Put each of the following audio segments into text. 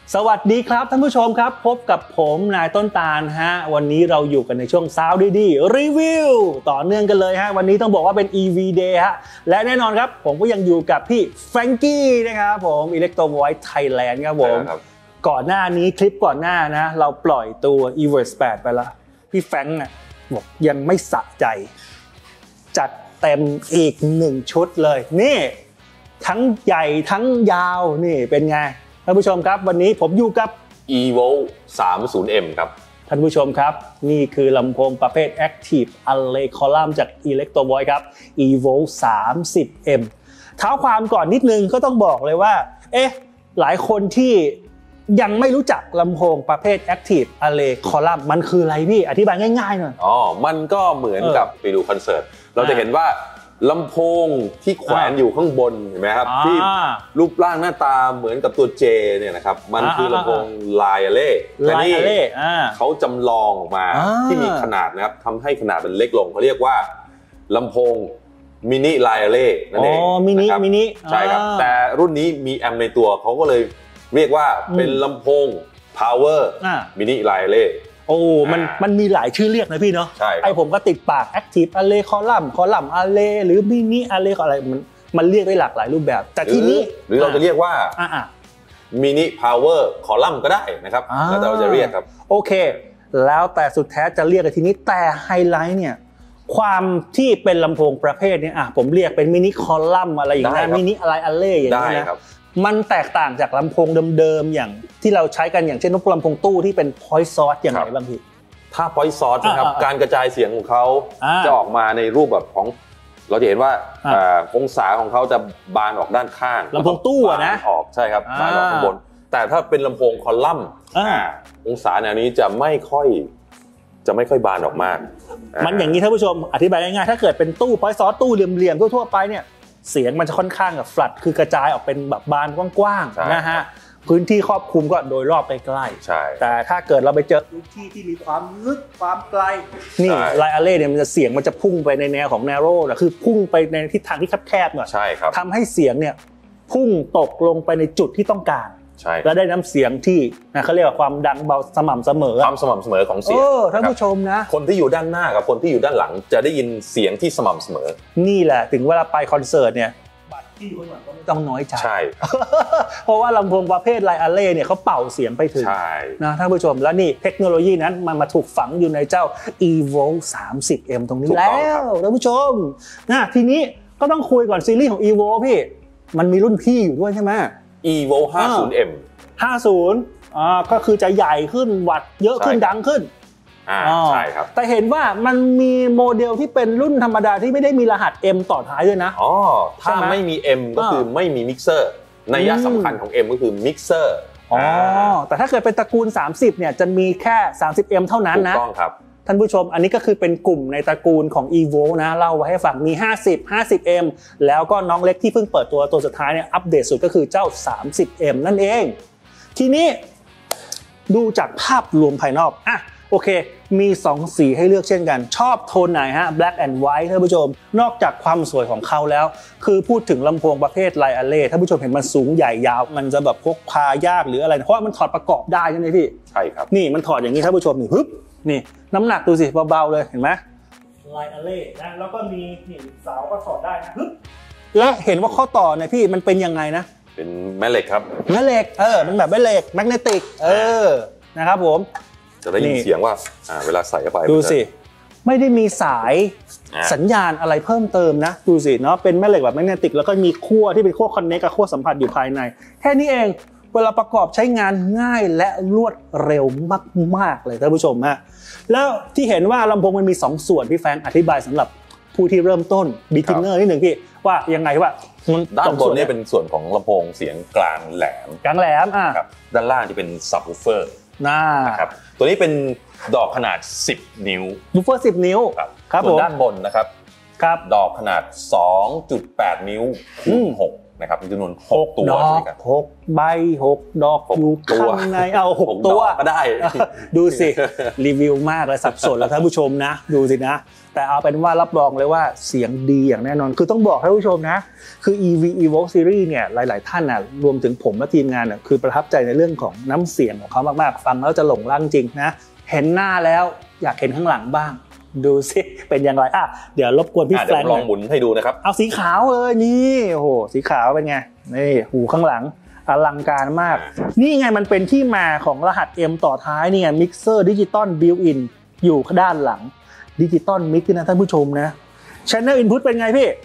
สวัสดีครับท่านผู้ชมครับพบกับผมนายต้นตาลฮะวันนี้เราอยู่กันในช่วงซาวด์ดีรีวิวต่อเนื่องกันเลยฮะวันนี้ต้องบอกว่าเป็น EV Day ฮะและแน่นอนครับผมก็ยังอยู่กับพี่แฟรงกี้นะครับผม Electro Voice Thailand ครับผมก่อนหน้านี้คลิปก่อนหน้านะเราปล่อยตัว Everest 8ไปแล้วพี่แฟรงค์น่ะบอกยังไม่สะใจจัดเต็มอีก1ชุดเลยนี่ทั้งใหญ่ทั้งยาวนี่เป็นไงท่านผู้ชมครับวันนี้ผมอยู่กับ Evo 30M ครับท่านผู้ชมครับนี่คือลำโพงประเภท Active Array Column จาก Electro Voice ครับ Evo 30M เท้าความก่อนนิดนึงก็ต้องบอกเลยว่าหลายคนที่ยังไม่รู้จักลำโพงประเภท Active Array Column มันคืออะไรพี่อธิบายง่ายๆหน่อยมันก็เหมือนกับไปดูคอนเสิร์ตเราจะเห็นว่าลำโพงที่แขวนอยู่ข้างบนเห็นไหมครับที่รูปร่างหน้าตาเหมือนกับตัว J เนี่ยนะครับมันคือลำโพงไลอาเล่แต่นี่เขาจำลองออกมาที่มีขนาดนะครับทำให้ขนาดมันเล็กลงเขาเรียกว่าลำโพงมินิไลอาเล่นั่นเองนะครับมินิใช่ครับแต่รุ่นนี้มีแอมป์ในตัวเขาก็เลยเรียกว่าเป็นลำโพง Power มินิไลอาเล่มันมีหลายชื่อเรียกนะพี่เนาะไอผมก็ติดปาก Active Array Column Array หรือ Mini Array อะไรมันเรียกได้หลากหลายรูปแบบแต่ที่นี้หรือเราจะเรียกว่า Mini Power Column ก็ได้นะครับแล้วเราจะเรียกครับโอเคแล้วแต่สุดแท้จะเรียกกันทีนี้แต่ไฮไลท์เนี่ยความที่เป็นลำโพงประเภทนี้ผมเรียกเป็น Mini Column อะไรอย่างเงี้ย Mini Array อย่างเงี้ยนะมันแตกต่างจากลำโพงเดิมๆอย่างที่เราใช้กันอย่างเช่นนกลำโพงตู้ที่เป็น point source อย่างไรบ้างพี่ถ้า point source นะครับการกระจายเสียงของเขาจะออกมาในรูปแบบของเราจะเห็นว่าองศาของเขาจะบานออกด้านข้างลำโพงตู้นะออกใช่ครับบานออกข้างบนแต่ถ้าเป็นลำโพงคอลัมน์องศาแนวนี้จะไม่ค่อยบานออกมากมันอย่างนี้ท่านผู้ชมอธิบายง่ายๆถ้าเกิดเป็นตู้ point source ตู้เหลี่ยมๆทั่วๆไปเนี่ยเสียงมันจะค่อนข้างกับ flat คือกระจายออกเป็นแบบบานกว้างๆนะฮะพื้นที่ครอบคลุมก็โดยรอบใกล้ๆแต่ถ้าเกิดเราไปเจอพื้นที่ที่มีความลึกความไกลนี่ไลอาเล่เนี่ยมันจะเสียงมันจะพุ่งไปในแนวของ narrow นะคือพุ่งไปในทิศทางที่แคบๆหน่อยทำให้เสียงเนี่ยพุ่งตกลงไปในจุดที่ต้องการและได้น้ำเสียงที่เขาเรียกว่าความดังเบาสม่ำเสมอความสม่ำเสมอของเสียงท่านผู้ชมนะคนที่อยู่ด้านหน้ากับคนที่อยู่ด้านหลังจะได้ยินเสียงที่สม่ำเสมอนี่แหละถึงเวลาไปคอนเสิร์ตเนี่ยที่คนหลังก็ไม่ต้องน้อยใจใช่เพราะว่าลำโพงประเภทไลอาเล่เนี่ยเขาเป่าเสียงไปถึงนะท่านผู้ชมแล้วนี่เทคโนโลยีนั้นมันมาถูกฝังอยู่ในเจ้า Evo 30M ตรงนี้แล้วท่านผู้ชมทีนี้ก็ต้องคุยก่อนซีรีส์ของ Evo พี่มันมีรุ่นพี่อยู่ด้วยใช่ไหม Evo 50M 50ก็คือจะใหญ่ขึ้นวัตต์เยอะขึ้นดังขึ้นใช่ครับแต่เห็นว่ามันมีโมเดลที่เป็นรุ่นธรรมดาที่ไม่ได้มีรหัส M ต่อท้ายด้วยนะถ้าไม่มี M ก็คือไม่มีมิกเซอร์นัยสำคัญของ M ก็คือมิกเซอร์แต่ถ้าเกิดเป็นตระกูล30เนี่ยจะมีแค่ 30M เท่านั้นนะถูกต้องครับท่านผู้ชมอันนี้ก็คือเป็นกลุ่มในตระกูลของ Evo นะเล่าไว้ให้ฟังมี50M แล้วก็น้องเล็กที่เพิ่งเปิดตัวสุดท้ายเนี่ยอัปเดตสุดก็คือเจ้า 30M นั่นเองทีนี้ดูจากภาพรวมภายนอกโอเคมี2สีให้เลือกเช่นกันชอบโทนไหนฮะ black and white ท่านผู้ชมนอกจากความสวยของเขาแล้วคือพูดถึงลำโพงประเภทไลอาเล่ท่านผู้ชมเห็นมันสูงใหญ่ยาวมันจะแบบพกพายากหรืออะไรเพราะมันถอดประกอบได้ใช่ไหมพี่ใช่ครับนี่มันถอดอย่างนี้ท่านผู้ชมนี่ฮึบนี่น้ำหนักดูสิเบาๆเลยเห็นไหมไลอาเล่นะแล้วก็มีนี่เสาก็ถอดได้นะฮึบและเห็นว่าข้อต่อเนี่ยพี่มันเป็นยังไงนะเป็นแม่เหล็กครับแม่เหล็กมันแบบแม่เหล็กแมกเนติกนะครับผมจะได้ยินเสียงว่าเวลาใส่เข้าไปดูสิไม่ได้มีสายสัญญาณอะไรเพิ่มเติมนะดูสิเนาะเป็นแม่เหล็กแบบแมกเนติกแล้วก็มีขั้วที่เป็นขั้วคอนเนคกับขั้วสัมผัสอยู่ภายในแค่นี้เองเวลาประกอบใช้งานง่ายและรวดเร็วมากๆเลยท่านผู้ชมฮะแล้วที่เห็นว่าลำโพงมันมี2ส่วนพี่แฟงอธิบายสำหรับผู้ที่เริ่มต้น beginner นิดนึงพี่ว่ายังไงว่าด้านบนนี่เป็นส่วนของลำโพงเสียงกลางแหลมครับด้านล่างที่เป็น subwooferนะครับตัวนี้เป็นดอกขนาด10นิ้ววูฟเฟอร์10นิ้วครับส่วนด้านบนนะครับดอกขนาด 2.8 นิ้วคูณ6 นะครับมีจำนวน6ตัวใช่ไหมครับ 6 ใบ 6 ดอกอยู่ข้างในเอา6 ตัวก็ได้ดูสิรีวิวมากเลยสับสนแล้วท่านผู้ชมนะดูสินะแต่เอาเป็นว่ารับรองเลยว่าเสียงดีอย่างแน่นอนคือต้องบอกท่านผู้ชมนะคือ EV Evoque Series เนี่ยหลายๆท่านน่ะรวมถึงผมและทีมงานน่ะคือประทับใจในเรื่องของน้ำเสียงของเขามากๆฟังแล้วจะหลงรักจริงนะเห็นหน้าแล้วอยากเห็นข้างหลังบ้างดูสิเป็นอย่างไรเดี๋ยวรบกวนพี่แฟรงค์ลองหมุนให้ดูนะครับเอาสีขาวเลยนี่โอ้โหสีขาวเป็นไงนี่หูข้างหลังอลังการมากนี่ไงมันเป็นที่มาของรหัส M ต่อท้ายนี่ไงมิกเซอร์ดิจิตอลบิลต์อินอยู่ด้านหลังดิจิตอลมิกซ์นะท่านผู้ชมนะ Channel Input เป็นไงพี่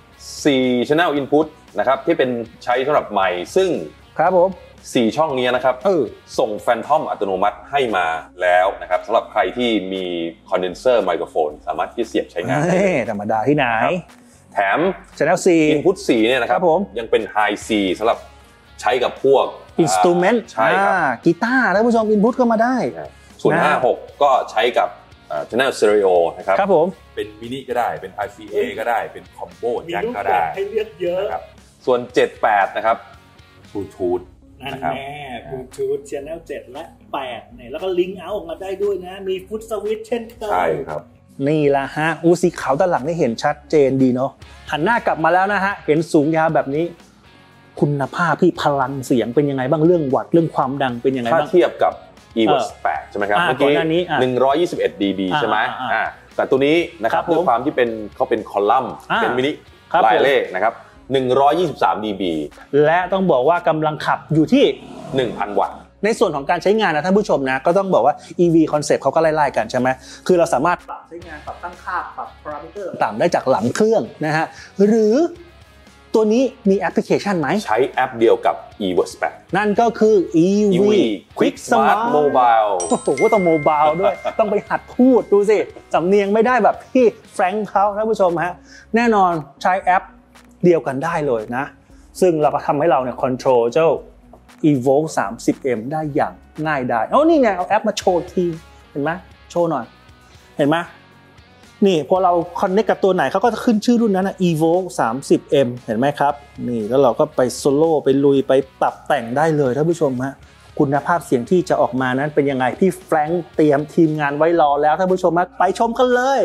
4 Channel Input นะครับที่เป็นใช้สำหรับไมค์ซึ่งครับผม 4ช่องนี้นะครับส่งแฟนทอมอัตโนมัติให้มาแล้วนะครับสำหรับใครที่มีคอนเดนเซอร์ไมโครโฟนสามารถที่เสียบใช้งานได้ธรรมดาที่ไหนแถม Channel 4 Input 4เนี่ยนะครับยังเป็น High C สำหรับใช้กับพวก Instrument ใช่ครับกีตาร์ท่านผู้ชม Input ก็มาได้ส่วน56ก็ใช้กับChannel Stereo นะครับครับผมเป็นมินิก็ได้เป็น RCA ก็ได้เป็นคอมโบแจ็คก็ได้ให้เลือกเยอะนะครับส่วน78นะครับ Bluetooth นั่นแน่ Bluetooth Channel 7 และ 8เนี่ยแล้วก็ลิงก์เอาออกมาได้ด้วยนะมีฟุตสวิตช์เช่นเคยใช่ครับนี่ละฮะสีขาวด้านหลังได้เห็นชัดเจนดีเนาะหันหน้ากลับมาแล้วนะฮะเห็นสูงยาวแบบนี้คุณภาพที่พลังเสียงเป็นยังไงบ้างเรื่องวัตต์เรื่องความดังเป็นยังไงบ้างถ้าเทียบกับEvoque 8ใช่ไหมครับเมื่อกี้121 dB ใช่ไหมแต่ตัวนี้นะครับด้วยความที่เขาเป็นคอลัมน์เป็นมินิรายเลขนะครับ123 dB และต้องบอกว่ากำลังขับอยู่ที่ 1,000 วัตต์ในส่วนของการใช้งานนะท่านผู้ชมนะก็ต้องบอกว่า EV concept เขาก็ไล่ๆกันใช่ไหมคือเราสามารถปรับใช้งานปรับตั้งค่าปรับ parameter ต่างได้จากหลังเครื่องนะฮะหรือตัวนี้มีแอปพลิเคชันไหมใช้แอปเดียวกับ Evoque 8 นั่นก็คือ EV Quick Smart Mobile โอ้โหต้องโมบายด้วยต้องไปหัดพูดดูสิสำเนียงไม่ได้แบบพี่แฟรงค์เขาท่านผู้ชมฮะแน่นอนใช้แอปเดียวกันได้เลยนะซึ่งเราก็ทำให้เราเนี่ยคอนโทรลเจ้า Evoque 30M ได้อย่างง่ายได้นี่ไงเอาแอปมาโชว์ทีเห็นไหมโชว์หน่อยเห็นไหมนี่พอเราคอนเนคกับตัวไหนเขาก็จะขึ้นชื่อรุ่นนั้นนะ Evoque 30M เห็นไหมครับนี่แล้วเราก็ไปโซโล่ไปลุยไปปรับแต่งได้เลยท่านผู้ชมฮะคุณภาพเสียงที่จะออกมานั้นเป็นยังไงพี่แฟรงค์เตรียมทีมงานไว้รอแล้วท่านผู้ชมฮะไปชมกันเลย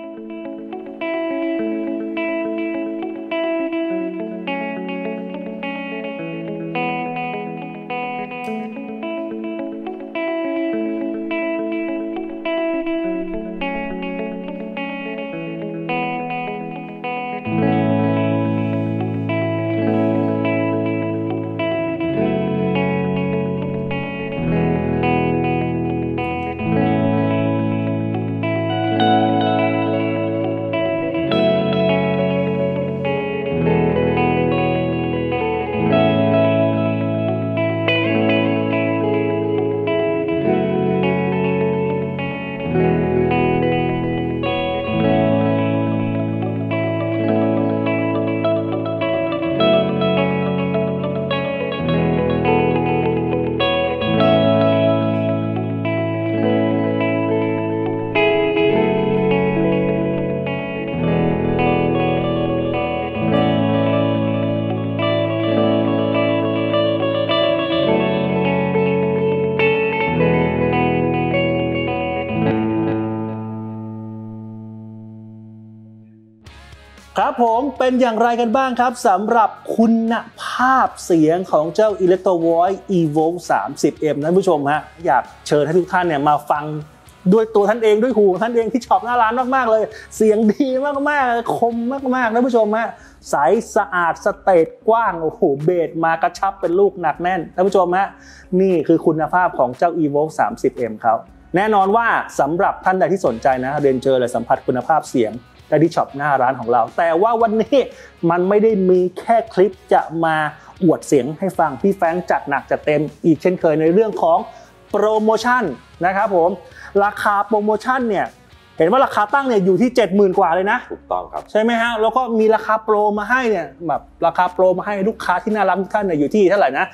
ครับผมเป็นอย่างไรกันบ้างครับสำหรับคุณภาพเสียงของเจ้า Electro Voice Evoque 30M ท่านผู้ชมฮะอยากเชิญให้ทุกท่านเนี่ยมาฟังด้วยตัวท่านเองด้วยหูของท่านเองที่ช็อปหน้าร้านมากๆเลยเสียงดีมากๆคมมากๆท่านผู้ชมฮะใสสะอาดสเตจกว้างโอ้โหเบสมากระชับเป็นลูกหนักแน่นท่านผู้ชมฮะนี่คือคุณภาพของเจ้า Evoque 30M ครับแน่นอนว่าสำหรับท่านใดที่สนใจนะเรียนเชิญเลยสัมผัสคุณภาพเสียงได้ที่ช็อปหน้าร้านของเราแต่ว่าวันนี้มันไม่ได้มีแค่คลิปจะมาอวดเสียงให้ฟังพี่แฟรงค์จัดหนักจัดเต็มอีกเช่นเคยในเรื่องของโปรโมชั่นนะครับผมราคาโปรโมชั่นเนี่ยเห็นว่าราคาตั้งเนี่ยอยู่ที่ 70,000 กว่าเลยนะถูกต้องครับใช่ไหมฮะแล้วก็มีราคาโปรมาให้เนี่ยแบบราคาโปรมาให้ลูกค้าที่น่ารักทุกท่านเนี่ยอยู่ที่เท่าไหร่นะ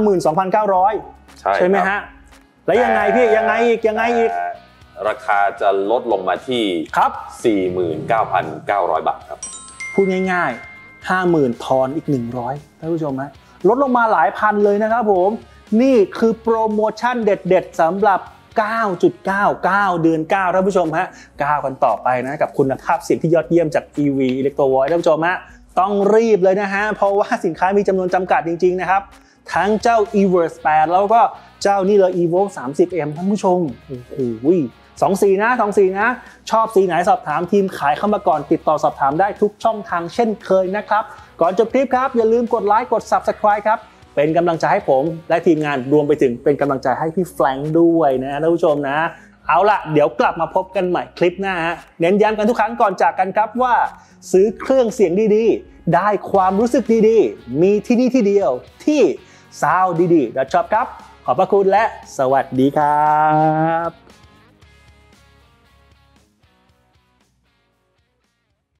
52,900 ใช่ไหมฮะแล้วยังไงพี่ยังไงอีกราคาจะลดลงมาที่ 49,900 บาทครับพูดง่ายๆ 50,000 ทอนอีก100ท่านผู้ชมฮะลดลงมาหลายพันเลยนะครับผมนี่คือโปรโมชั่นเด็ดๆสำหรับ 9.99 เดือน 9ท่านผู้ชมฮะ9กันต่อไปนะกับคุณภาพเสียงที่ยอดเยี่ยมจาก EV Electro Voice ท่านผู้ชมฮะต้องรีบเลยนะฮะเพราะว่าสินค้ามีจำนวนจำกัดจริงๆนะครับทั้งเจ้า Everest 8แล้วก็เจ้านี่เลย Evoke 30M ท่านผู้ชมโอ้โห2 สีนะชอบสีไหนสอบถามทีมขายเข้ามาก่อนติดต่อสอบถามได้ทุกช่องทางเช่นเคยนะครับก่อนจบคลิปครับอย่าลืมกดไลค์กด Subscribe ครับเป็นกำลังใจให้ผมและทีมงานรวมไปถึงเป็นกำลังใจให้พี่แฟรงค์ด้วยนะท่านผู้ชมนะเอาล่ะเดี๋ยวกลับมาพบกันใหม่คลิปหน้าฮะเน้นย้ำกันทุกครั้งก่อนจากกันครับว่าซื้อเครื่องเสียงดีๆได้ความรู้สึกดีๆมีที่นี่ที่เดียวที่ sounddd.shop ครับขอบพระคุณและสวัสดีครับ